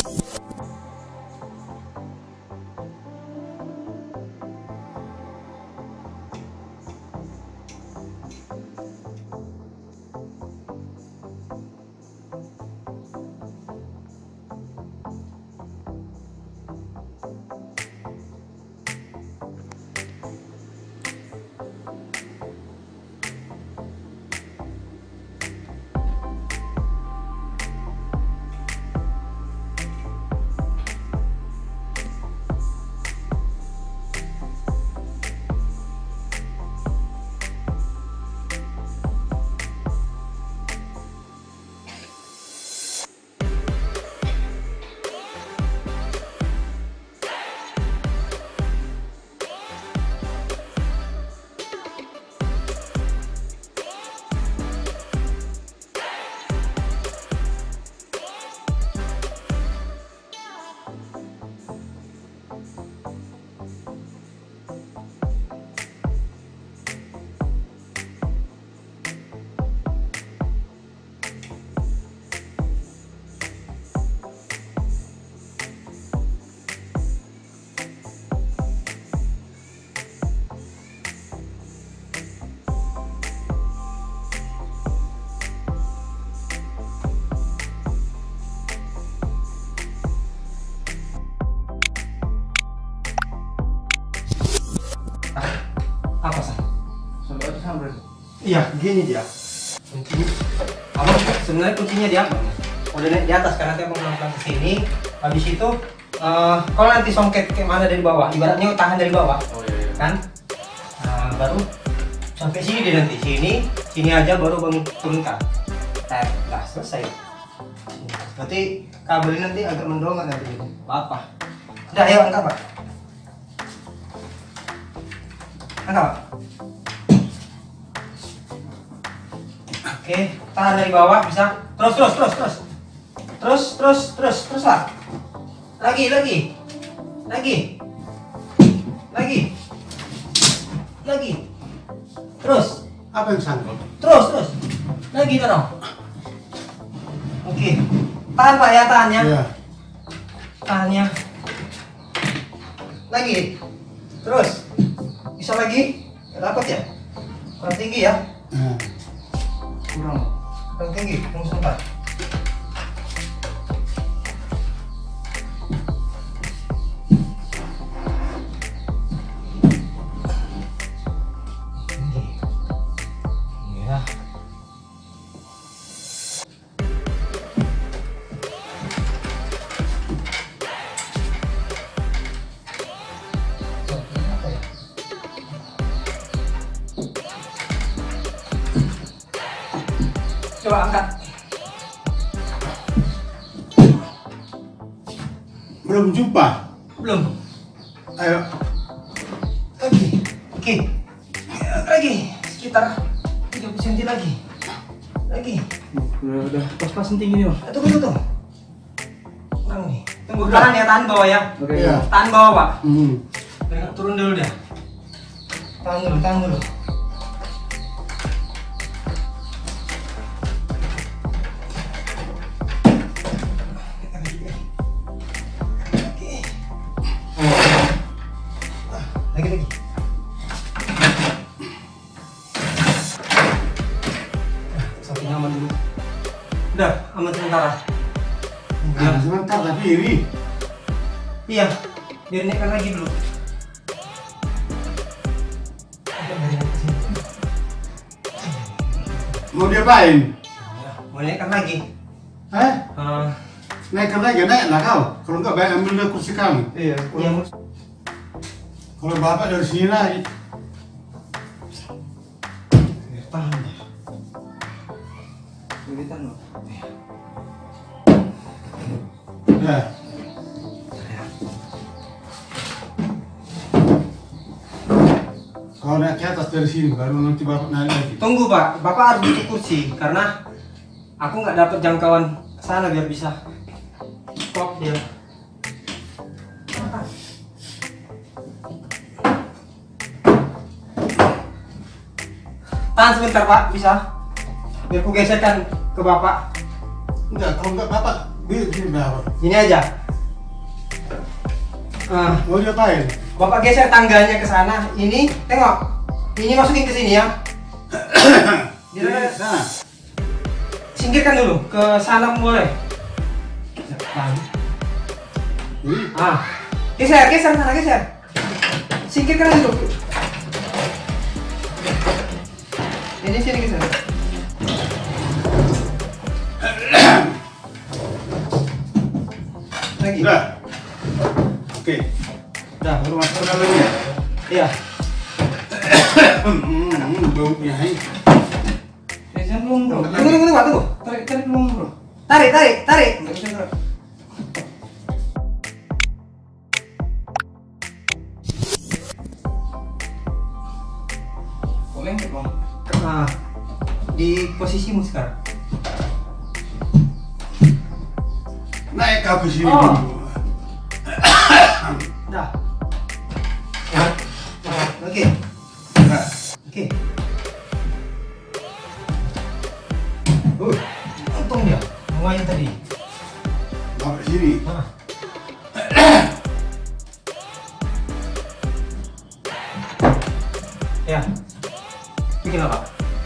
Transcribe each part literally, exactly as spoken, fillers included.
Apa sih? Sampai aja sampai. Iya, gini dia. Kuncinya. Abang sebenarnya kuncinya di apa? Udah di atas karena nanti abang melakukan ke sini. Habis itu, uh, kalau nanti songket kayak mana dari bawah, ibaratnya tahan dari bawah, Oh iya, iya. kan? Nah, baru sampai sini deh nanti. Sini, sini aja baru bang turunkan. Tek, dah selesai. Berarti kabel ini nanti agak mendongak nanti. Apa? Udah, ayo angkat pak. Angkat. Oke, tahan dari bawah bisa. Terus terus terus terus. Terus terus terus terus lah. Lagi lagi. Lagi. Lagi. Lagi. Terus. Apa yang sangkut? Terus terus. Lagi dorong. Oke. Tahan Pak ya, tahannya. Iya. Tahannya. Lagi. Terus. Bisa lagi? Dapat ya? Kurang tinggi ya? Nah. Kurang. Kurang tinggi, kurang sempat. Iya. Coba angkat. Belum jumpa. Belum. Ayo. Lagi. Oke. Lagi. Sekitar tiga puluh sentimeter lagi. Lagi. Udah, udah. Pas-pasan tinggi nih, Bang. Tunggu, tunggu, tunggu. Kurang nih. Tunggu, Udah. tahan ya, tahan bawah ya. Oke. Iya. Tahan bawah, Pak. Hmm. Turun dulu dah. Tahan dulu, tahan dulu. Lagi lagi. Sapinya aman dulu. Udah, aman sementara. Nah, sebentar tapi ini. Iya, biar naikkan lagi dulu. Mau diapain? Mau naikkan lagi. Eh? Uh, Naikkan lagi, naik lah kau. Kalau enggak, baik ambil kursi kami. iya, iya. Kalau bapak dari sini lagi. Tahan ya. Lebih tahan loh. Ya. Kalau naik ke atas dari sini, baru nanti bapak naik lagi. Tunggu Pak, Bapak harus butuh kursi karena aku nggak dapat jangkauan ke sana biar bisa stop dia. Tahan sebentar Pak, bisa? Biar ku geserkan ke Bapak. Enggak, kalau enggak bapak Bi- Sini berapa? Ini aja. Ah, Mau diapain? Bapak geser tangganya ke sana. Ini, tengok. Ini masukin ke sini ya. Di sana. Singkirkan dulu ke sana boleh. Nah. Ini. Ah, geser, geser sana, geser. Singkirkan dulu. Ini sini geser. Lagi. Udah. Oke. Udah. Baru masuk ke dalam ya. Iya. Hmm, baunya hai. Geser belum bro. Tunggu, tunggu, tunggu, tunggu. Tarik, tarik belum bro. Tarik, tarik, tarik. Nggak bisa gerak. Kok lengket bang? Nah, di posisimu sekarang. Naik kau ke sini Oh. dulu. Dah. Oke, Nah, oke. Uh, untung dia. Main tadi. bawa ke sini. Ah. Ya. Bikin apa?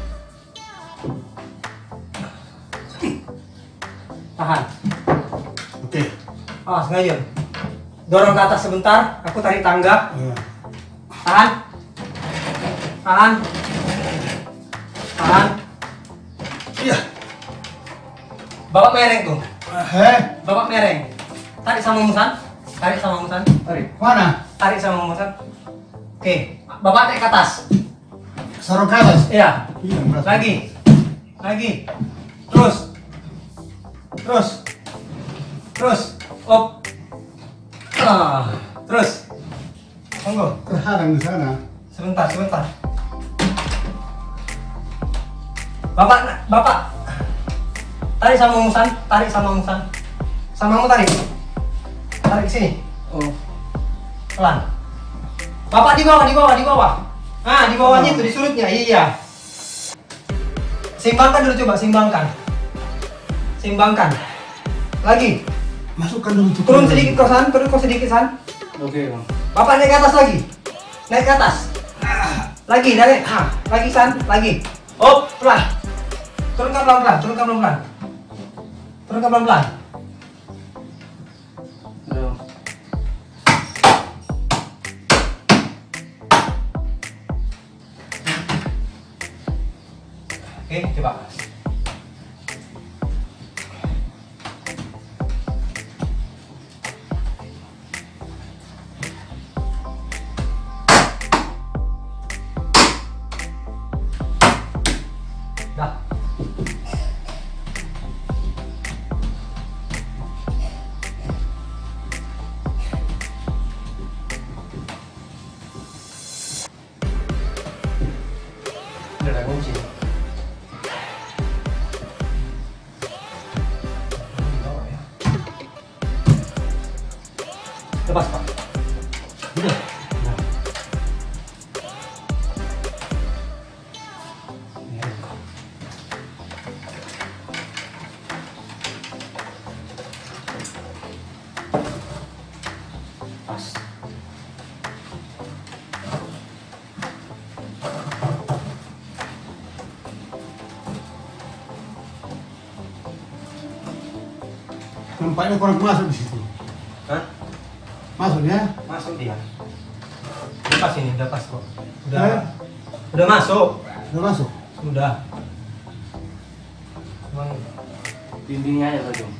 Tahan. Oke. Ah, sengaja. Dorong ke atas sebentar, aku tarik tangga. Ya. Tahan. Tahan. Tahan. Iya. Bawa mereng tuh. Eh, Bawa mereng. Tarik sama musan. Tarik sama musan. Tarik. mana? Tarik sama musan. Oke. Bapak naik ke atas. Sarung ke atas. Iya. Iya, berat. Lagi. Lagi. Terus. Terus. Terus. Op. Ah. Terus. Tunggu. Terhadang di sana. Sebentar, sebentar. Bapak, Bapak. Tarik sama musan, tarik sama musan. Samamu tarik. Tarik ke sini. Oh. Pelan. Bapak di bawah, di bawah, di bawah. Ah, di bawahnya itu di surutnya. Iya. Seimbangkan dulu coba, seimbangkan. Seimbangkan. Lagi. Masukkan dulu tuh. Turun sedikit ke sana, turun ke sedikit san. Oke, Bang. Bapak naik ke atas lagi. Naik ke atas. Lagi, naik. Ah, lagi san, lagi. Oh, pelan. Turunkan pelan-pelan, turunkan pelan-pelan. Turunkan pelan-pelan. Oke, coba. Dah. Udah ada kunci. Lepas Pak. Udah. Nah. Pas. Nampaknya kurang masuk di situ. Hah? Masuk ya? Masuk dia. Udah pas ini, udah pas kok. Udah. Eh? Udah masuk. Udah masuk. Udah. Cuman Dindingnya aja Bang.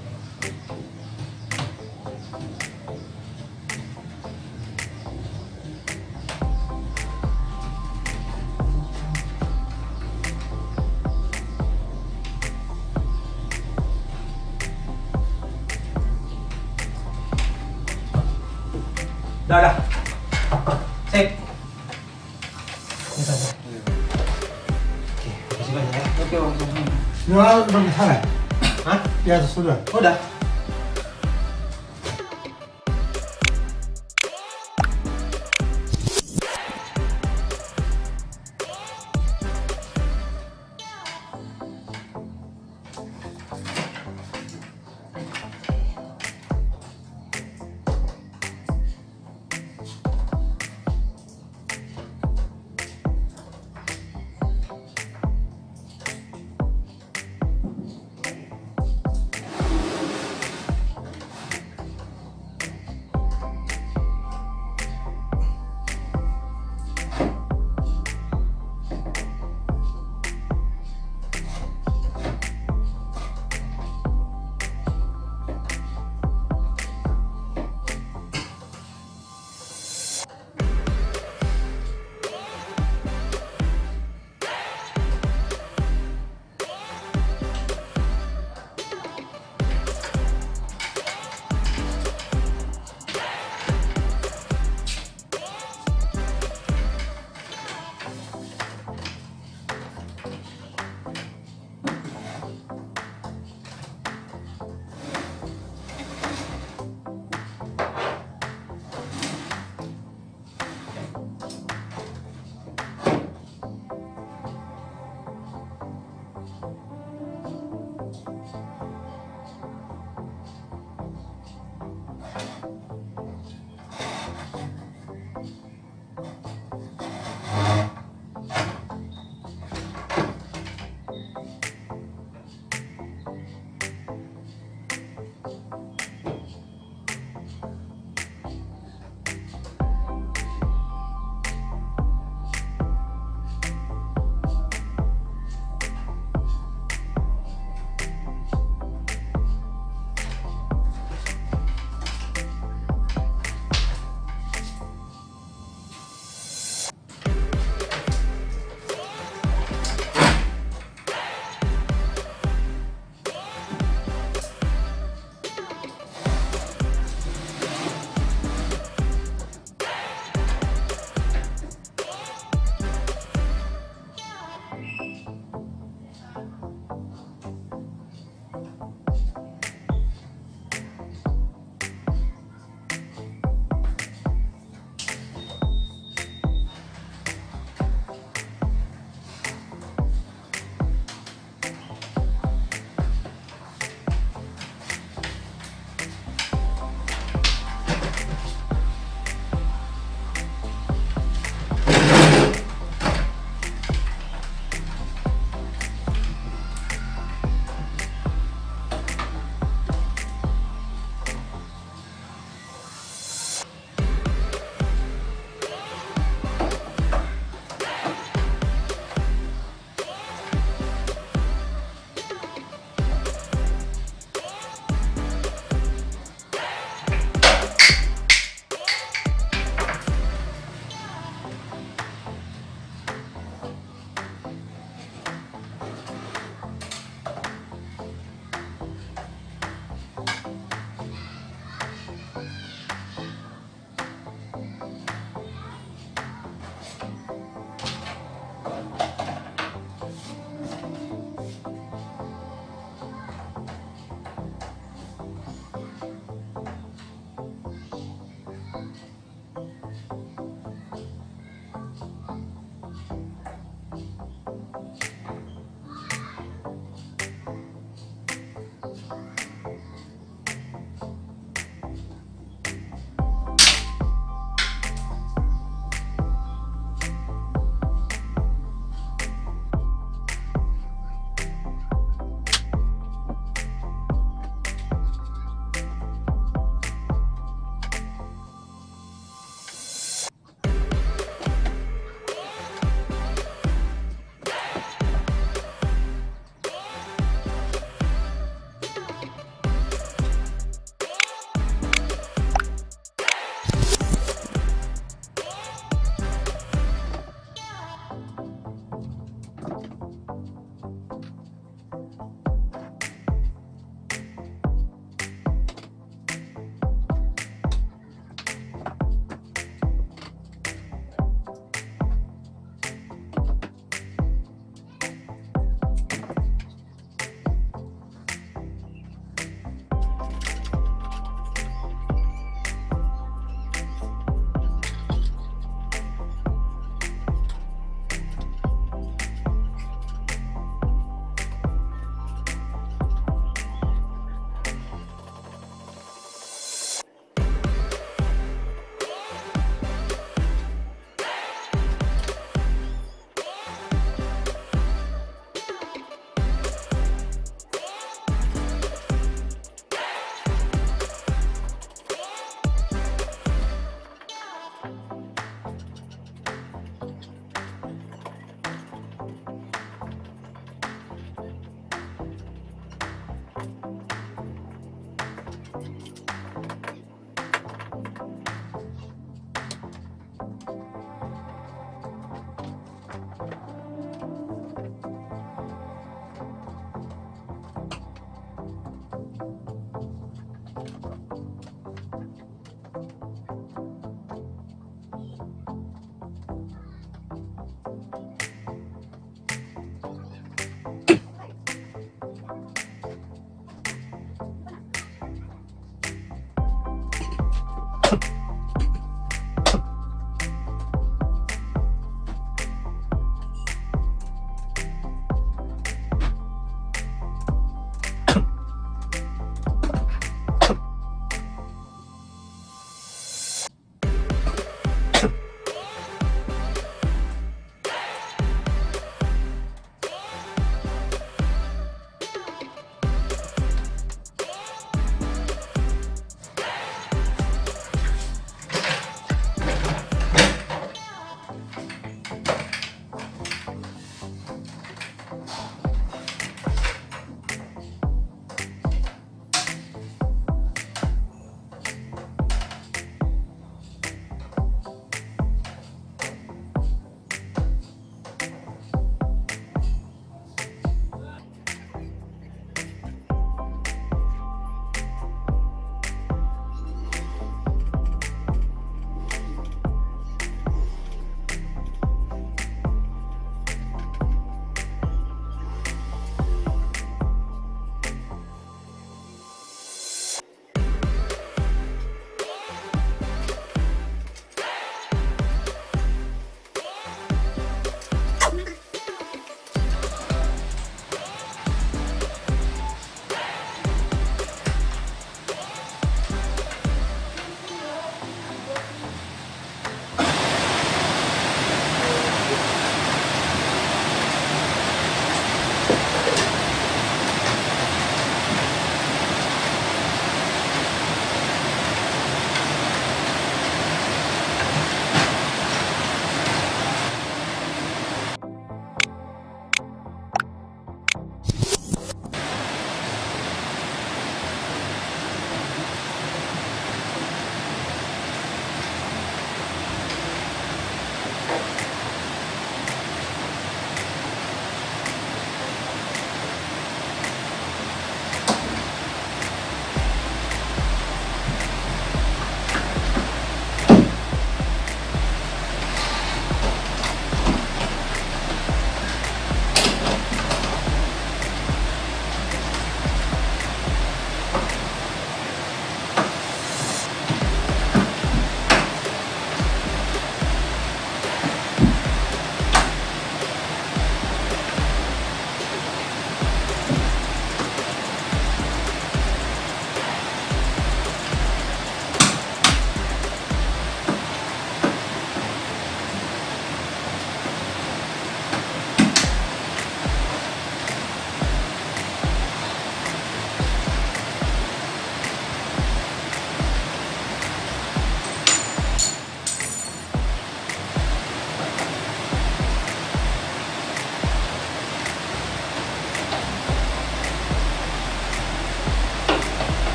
udah, udah. Sip. Ini saja. Oke, makasih banyak ya. Oke Bang. Udah, udah di sana. Hah? Di atas sudah. Udah.